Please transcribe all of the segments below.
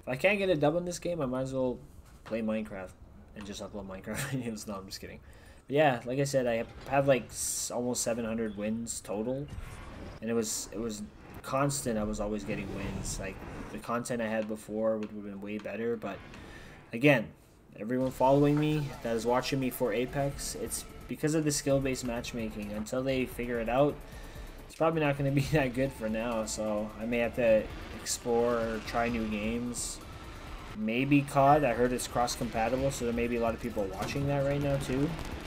If I can't get a dub in this game, I might as well play Minecraft and just upload Minecraft videos. No, I'm just kidding. But yeah, like I said, I have like almost 700 wins total, and it was constant. I was always getting wins. Like the content I had before would have been way better, but again, everyone following me that is watching me for Apex, it's because of the skill-based matchmaking. Until they figure it out, it's probably not going to be that good for now. So I may have to explore or try new games. Maybe COD. I heard it's cross-compatible, so there may be a lot of people watching that right now too.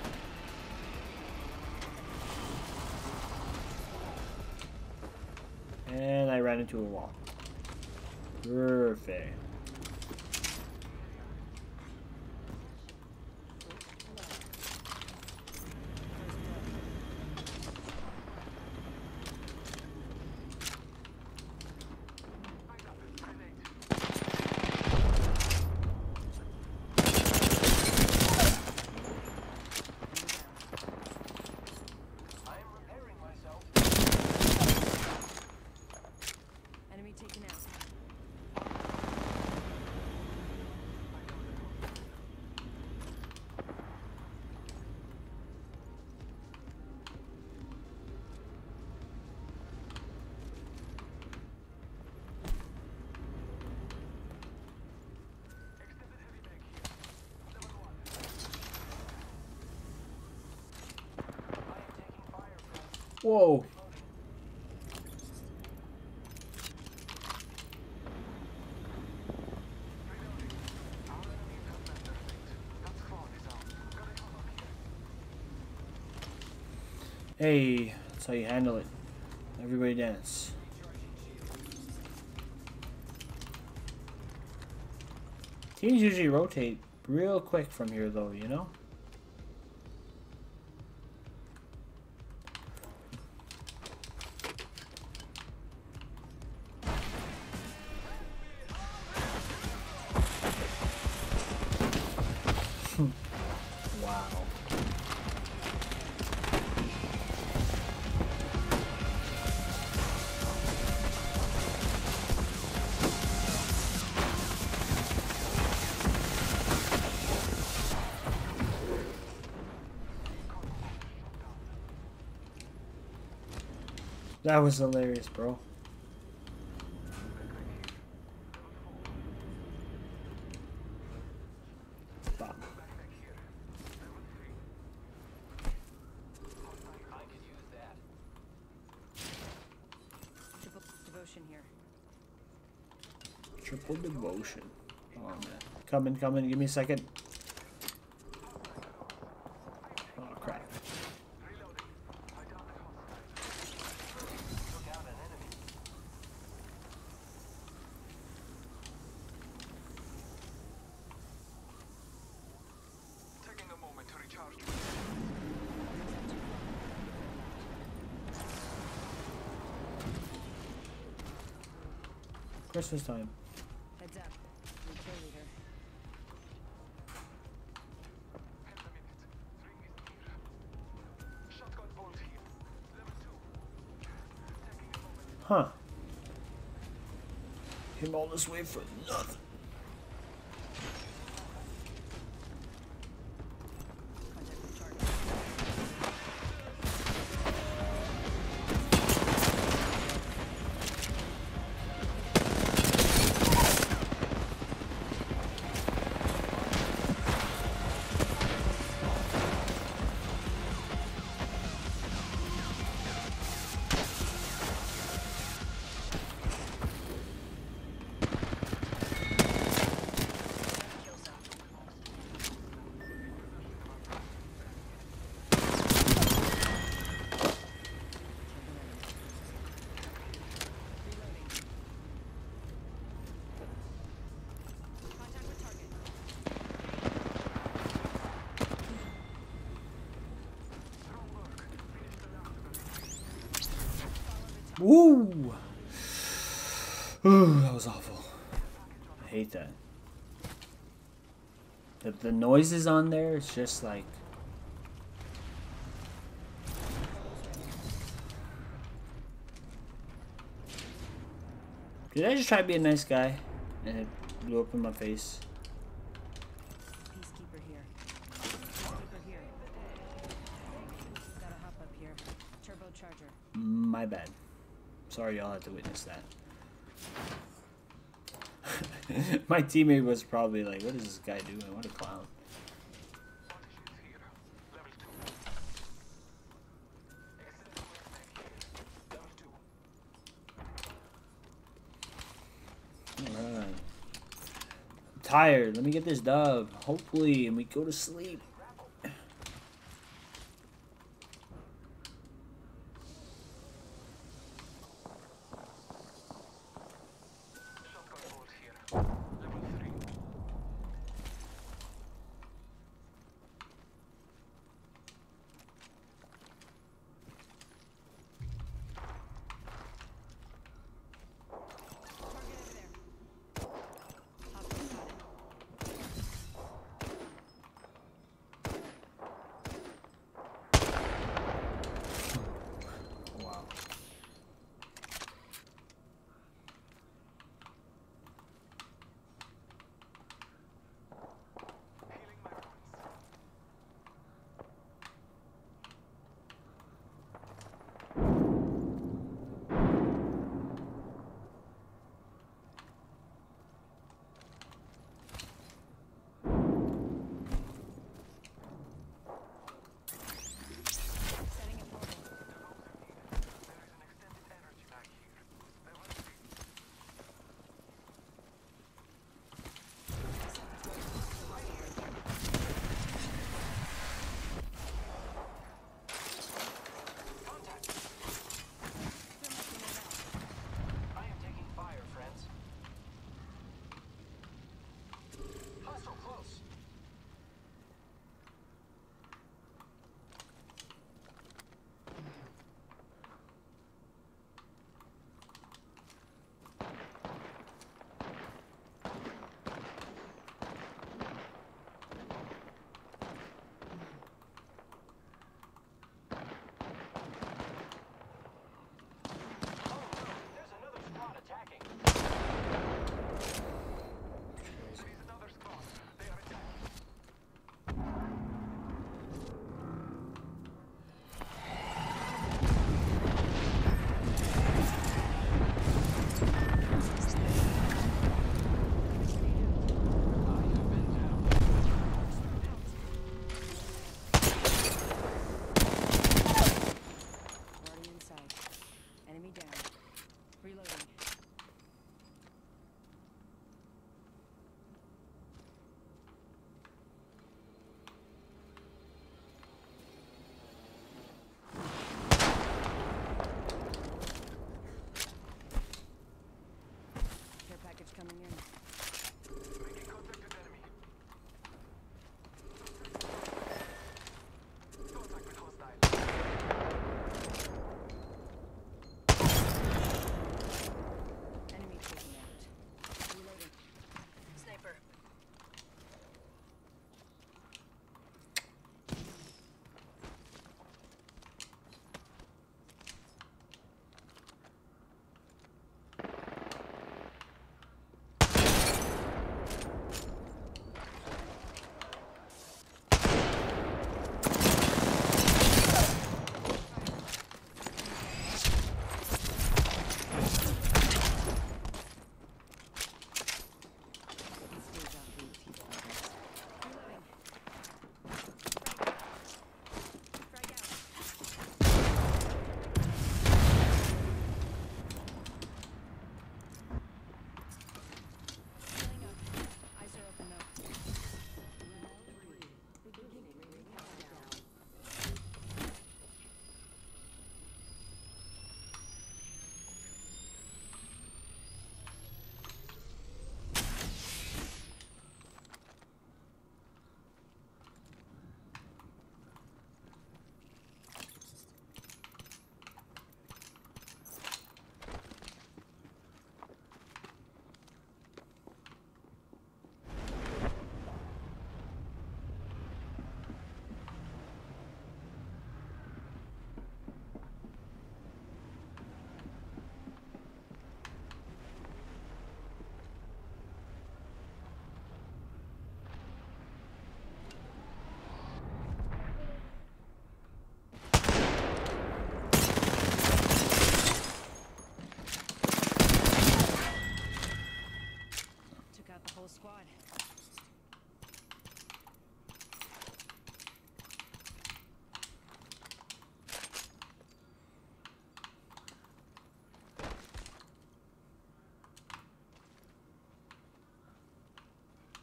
And I ran into a wall. Perfect. Whoa. Hey, that's how you handle it. Everybody dance. Teams usually rotate real quick from here though, you know? Wow. That was hilarious, bro. Stop. Devotion here. Triple devotion. Oh man. Coming, coming. Give me a second. Oh crap. Christmas time. Heads up. New kill leader. Huh. Came all this way for nothing. Contact with target. Contact with target. Woo! Ooh, that was awful. I hate that. The noises on there, it's just like... Did I just try to be a nice guy? And it Blew up in my face. Peacekeeper here. Peacekeeper here. Gotta hop up here. Turbocharger. My bad. Sorry y'all had to witness that. My teammate was probably like, what is this guy doing? What a clown. Alright. I'm tired. Let me get this dub. Hopefully, and we go to sleep. Wow.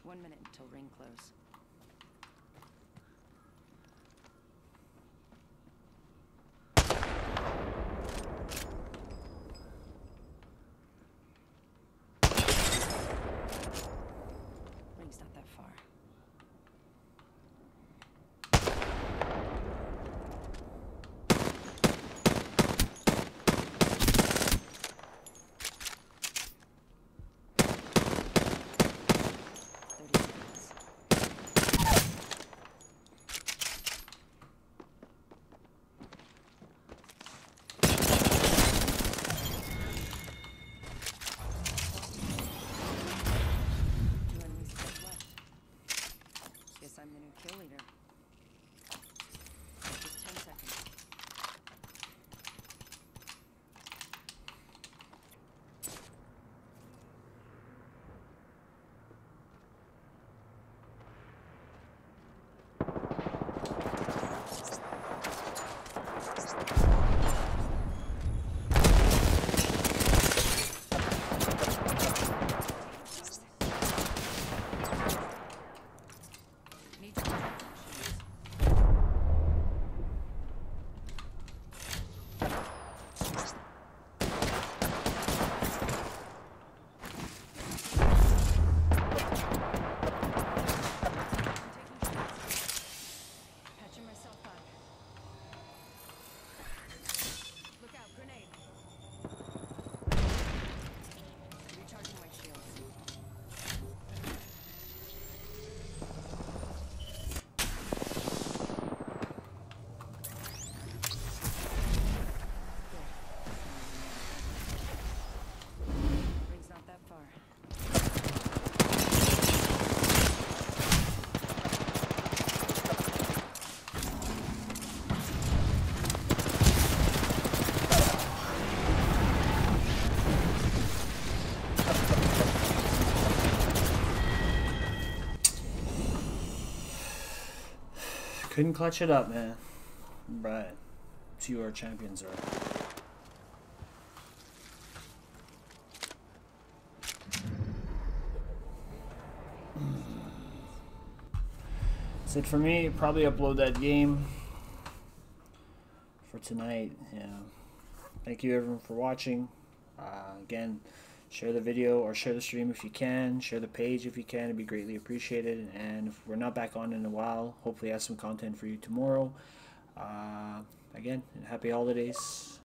1 minute until ring close. Ring's not that far. I'm the new kill leader. Just 10 seconds. Couldn't clutch it up, man. But see who our champions are. That's it for me. Probably upload that game for tonight. Yeah. Thank you everyone for watching. Again, share the video or share the stream if you can. Share the page if you can. It'd be greatly appreciated. And if we're not back on in a while, hopefully I have some content for you tomorrow. Again, happy holidays.